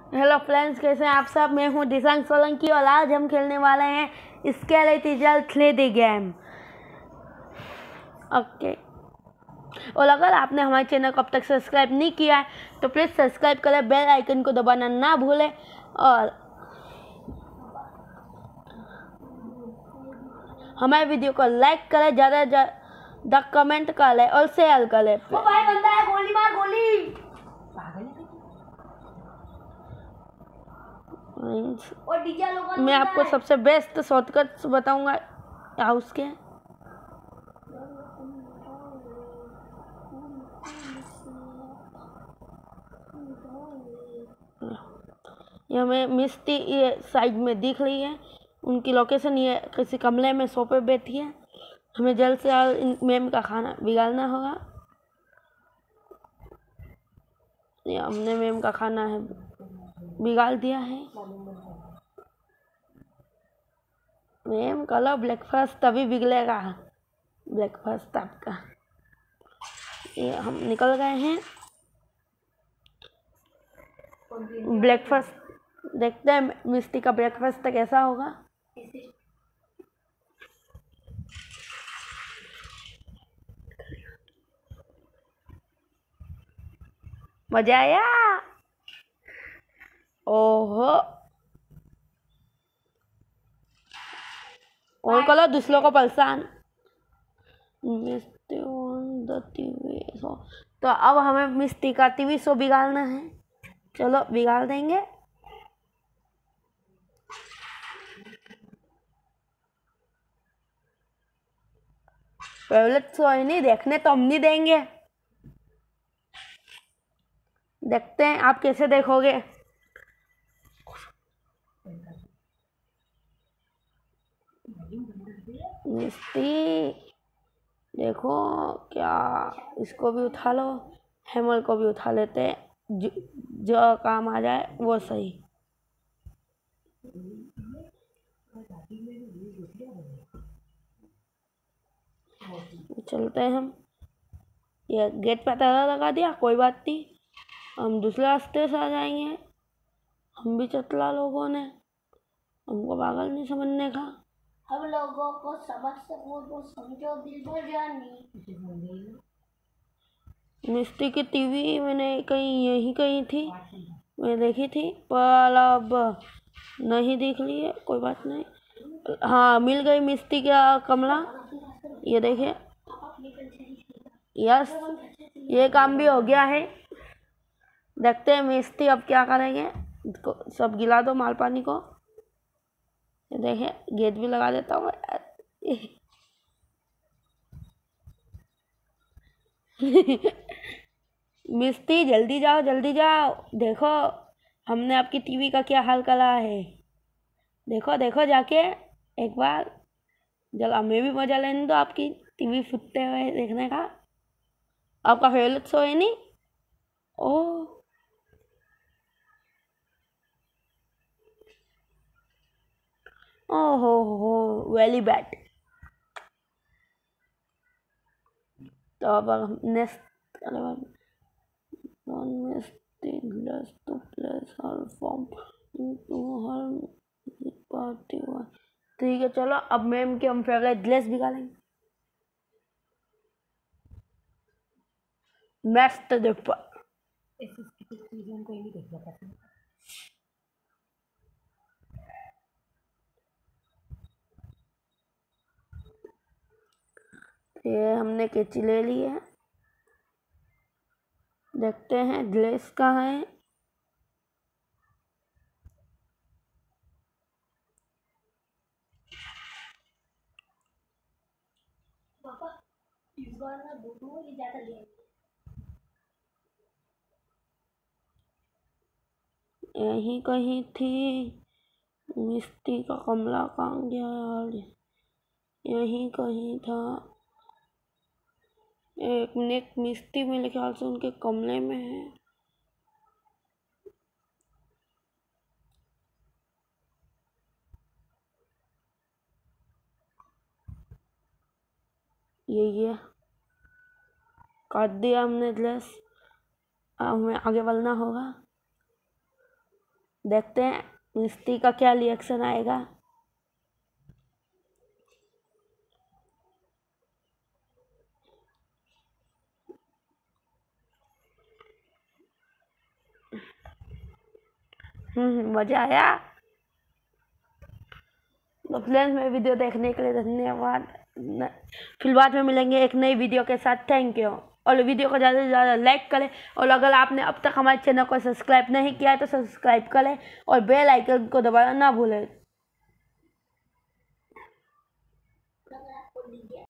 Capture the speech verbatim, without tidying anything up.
Hello friends, कैसे हैं आप सब। मैं हूं दिशांग सोलंकी और आज हम खेलने वाले हैं skeletal play the game. Okay, और अगर आपने हमारे चैनल को अब तक सब्सक्राइब नहीं किया है तो प्लीज़ सब्सक्राइब करें, बेल आइकन को दबाना ना भूलें और हमारे वीडियो को लाइक करें, ज़्यादा से ज़्यादा कमेंट करें और शेयर करें। ओ भाई बंदा है, गोली मार गोली। और डीजे लोगों मैं आपको सबसे बेस्ट शॉर्टकट्स बताऊंगा हाउस के। ये हमें मिस्टी ये साइड में दिख रही है, उनकी लोकेशन। ये किसी कमरे में सोफे बैठी है। हमें जल्द से जल्द मैम का खाना बिगाड़ना होगा। ये हमने मैम का खाना है बिगाड़ दिया है। मैम कलो ब्रेकफास्ट तभी बिगड़ेगा ब्रेकफास्ट आपका। ये हम निकल गए हैं ब्रेकफास्ट। देखते हैं मिस्टी का ब्रेकफास्ट कैसा होगा। मजा आया। ओहो, और कलो दूसरों को परेशान। Misty on the TV show. तो अब हमें मिस्टी का टीवी शो बिगाड़ना है। चलो बिगाड़ देंगे। पहले शो ही नहीं देखने तो हम नहीं देंगे। देखते हैं आप कैसे देखोगे। मिस्टी देखो क्या, इसको भी उठा लो, हेमल को भी उठा लेते, जो, जो काम आ जाए वो सही। चलते हैं हम। ये गेट पे ताला लगा दिया, कोई बात नहीं, हम दूसरे रास्ते से आ जाएंगे। हम भी चतला लोगों ने, हमको पागल नहीं समझने का। हम लोगों को समझ सको तो समझो, दिल भर जानी। मिस्टी की टीवी मैंने कहीं यही कहीं थी, मैं देखी थी पर अब नहीं दिख रही है। कोई बात नहीं, हाँ मिल गई मिस्टी का कमरा। ये देखिए, यस ये काम भी हो गया है। देखते हैं मिस्टी अब क्या करेंगे। सब गिला दो माल पानी को। ये देखिए, गेट भी लगा देता हूँ। मिस्टी जल्दी जाओ जल्दी जाओ, देखो हमने आपकी टीवी का क्या हाल करा है। देखो देखो जाके एक बार, जल हमें भी मजा लेने दो आपकी टीवी फुटते हुए देखने का। आपका फेवरेट शो है नहीं। ओह ओहो हो, वेरी बैड। तो अब हम next one misty plus two plus हर फॉर्म टू हर पार्टी वन। ठीक है, चलो अब मैम के हम फेवरेट ड्रेस निकालेंगे। नेक्स्ट देखो, ये हमने कैची ले ली है। देखते हैं ड्रेस कहाँ है। पापा इस बार ना दोनों ही ज्यादा ले। यहीं कहीं थी मिस्टी का कमरा। कहाँ गया यार, यहीं कहीं था। एक मिनट, मिस्टी मेरे ख्याल से उनके कमरे में है। ये ये काट दिया हमने ड्रेस। अब हमें आगे बढ़ना होगा। देखते हैं मिस्टी का क्या रिएक्शन आएगा। हम्म मजा आया। तो फ्रेंड्स मेरी वीडियो देखने के लिए धन्यवाद। फिर बाद में मिलेंगे एक नई वीडियो के साथ। Thank you. और वीडियो को ज़्यादा से ज़्यादा लाइक करें और अगर आपने अब तक हमारे चैनल को सब्सक्राइब नहीं किया है तो सब्सक्राइब करें और बेल आइकन को दबाना ना भूलें।